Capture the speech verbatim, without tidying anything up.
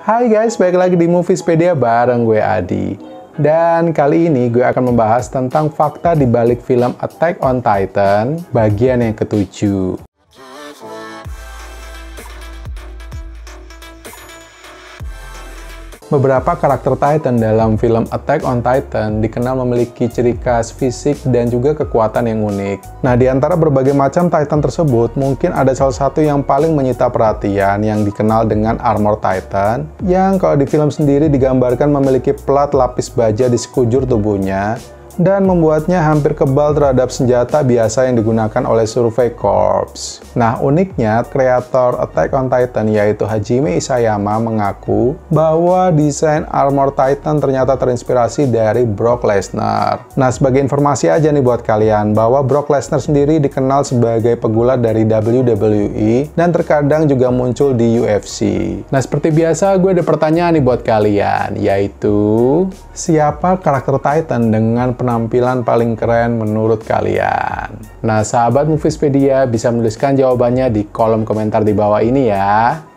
Hai guys, balik lagi di Moviespedia bareng gue Adi. Dan kali ini gue akan membahas tentang fakta di balik film Attack on Titan bagian yang ketujuh. Beberapa karakter Titan dalam film Attack on Titan dikenal memiliki ciri khas fisik dan juga kekuatan yang unik. Nah, di antara berbagai macam Titan tersebut, mungkin ada salah satu yang paling menyita perhatian yang dikenal dengan Armor Titan, yang kalau di film sendiri digambarkan memiliki plat lapis baja di sekujur tubuhnya, dan membuatnya hampir kebal terhadap senjata biasa yang digunakan oleh Survey Corps. Nah, uniknya, kreator Attack on Titan yaitu Hajime Isayama mengaku bahwa desain Armor Titan ternyata terinspirasi dari Brock Lesnar. Nah, sebagai informasi aja nih buat kalian, bahwa Brock Lesnar sendiri dikenal sebagai pegulat dari W W E dan terkadang juga muncul di U F C. Nah, seperti biasa gue ada pertanyaan nih buat kalian, yaitu siapa karakter Titan dengan penampilan paling keren menurut kalian? Nah, sahabat Moviespedia bisa menuliskan jawabannya di kolom komentar di bawah ini ya.